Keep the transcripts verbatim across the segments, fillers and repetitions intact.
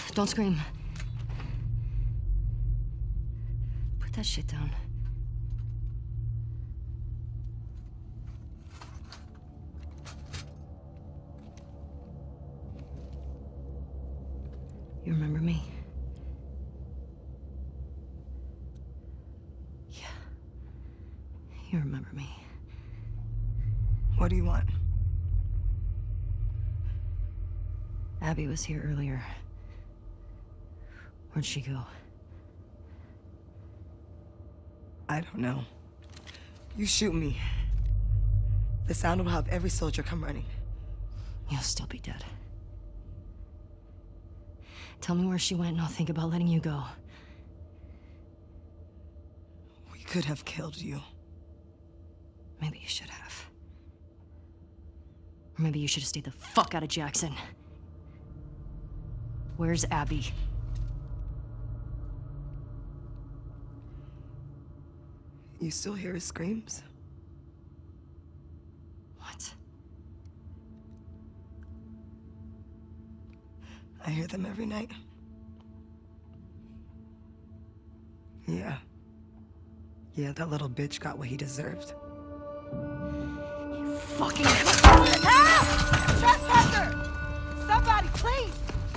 Don't scream. Put that shit down. You remember me? Yeah. You remember me. What do you want? Abby was here earlier. Where'd she go? I don't know. You shoot me. The sound will have every soldier come running. You'll still be dead. Tell me where she went and I'll think about letting you go. We could have killed you. Maybe you should have. Or maybe you should have stayed the fuck out of Jackson. Where's Abby? You still hear his screams? What? I hear them every night. Yeah. Yeah, that little bitch got what he deserved. You fucking... Help! Trespasser! Somebody, please!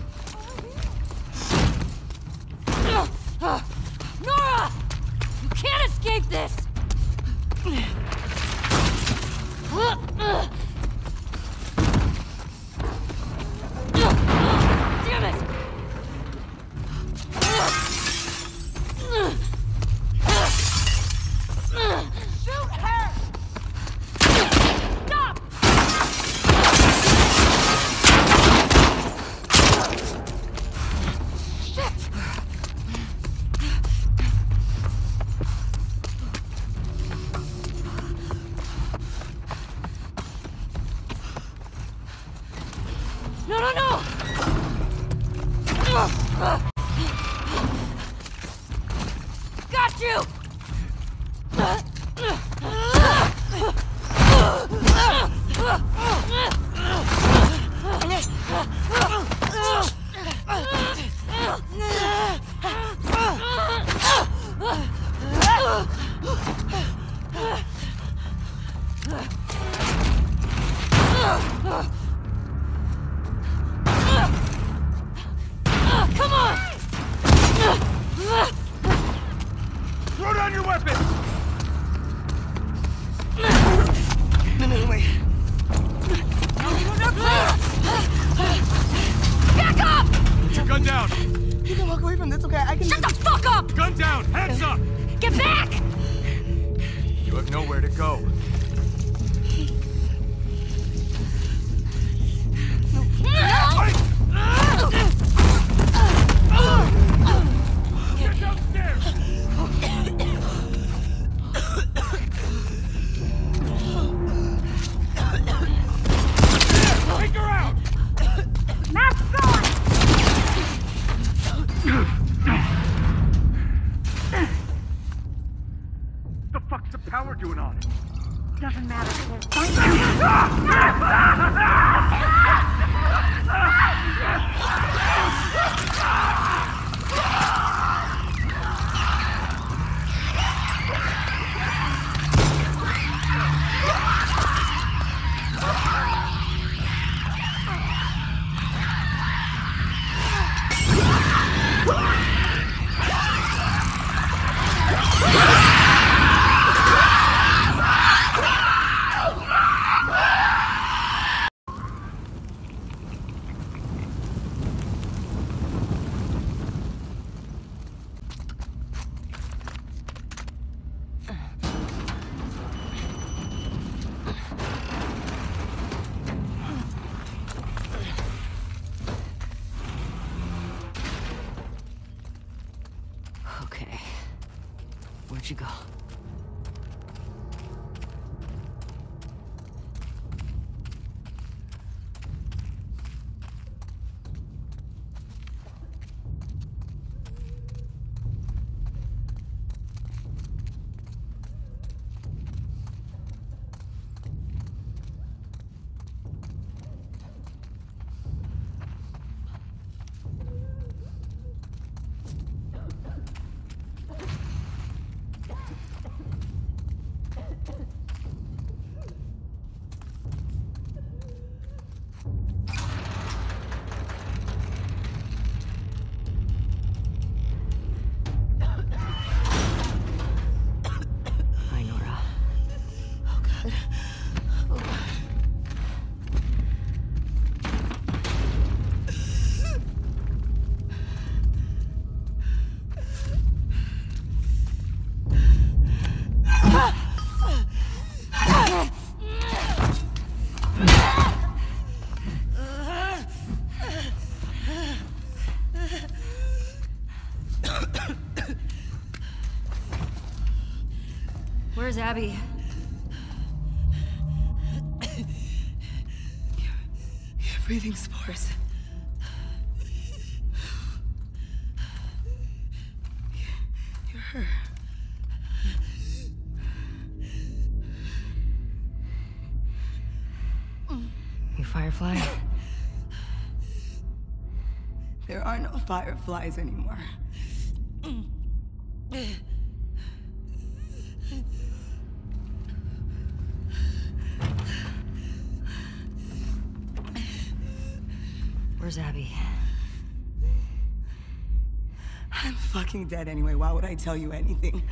Nora! You can't escape this! Damn it! Shoot her! Stop! Shit! No, no, no! Got you! Come on! Throw down your weapon! No, no, wait. Back up! Put your gun down! You can walk away from this, okay? I can... Shut the fuck up! Gun down! Hands up! Get back! You have nowhere to go. Wait! Get downstairs! Take her out! Mask gone! The fuck's the power doing on it? Doesn't matter. Okay. Where'd you go? Where's Abby? You're breathing spores. You're her. You Firefly? There are no fireflies anymore. Where's Abby? I'm fucking dead anyway. Why would I tell you anything?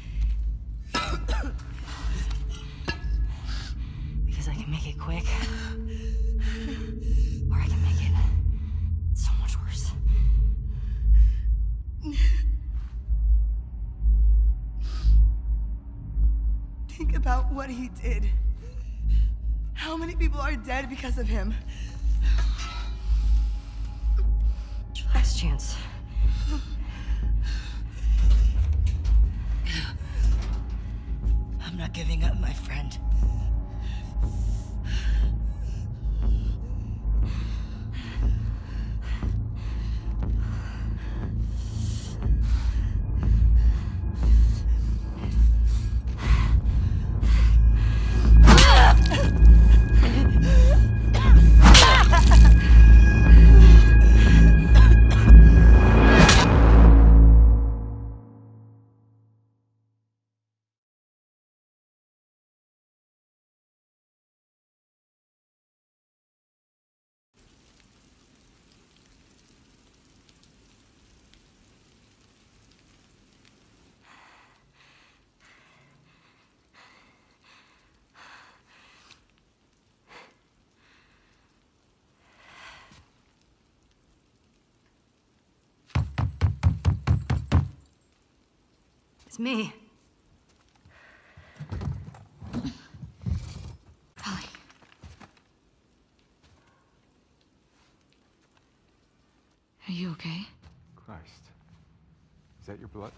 Because I can make it quick. Or I can make it so much worse. Think about what he did. How many people are dead because of him? Last chance. I'm not giving up, my friend. It's me. Holly. Are you okay? Christ. Is that your blood?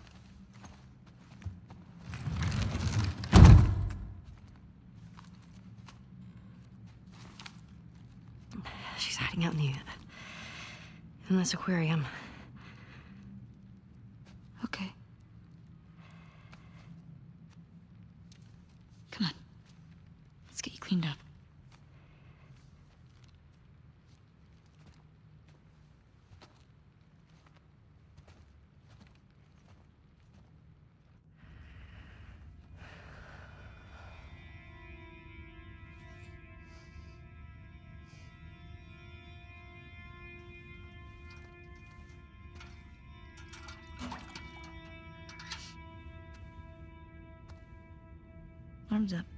She's hiding out in the... in this aquarium. Okay. Come on. Let's get you cleaned up. Arms up.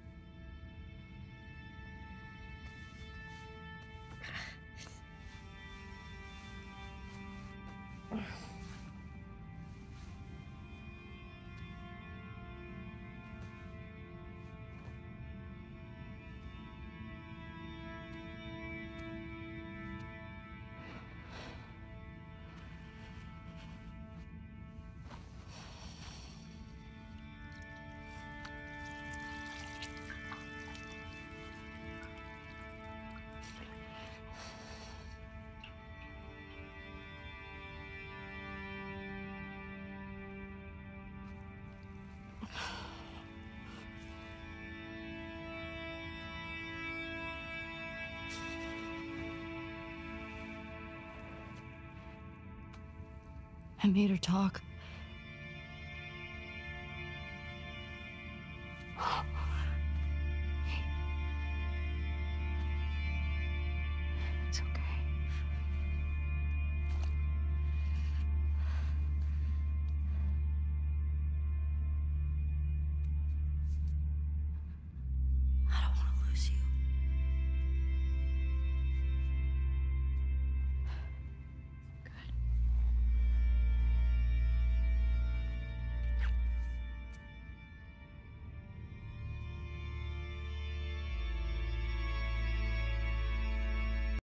I made her talk.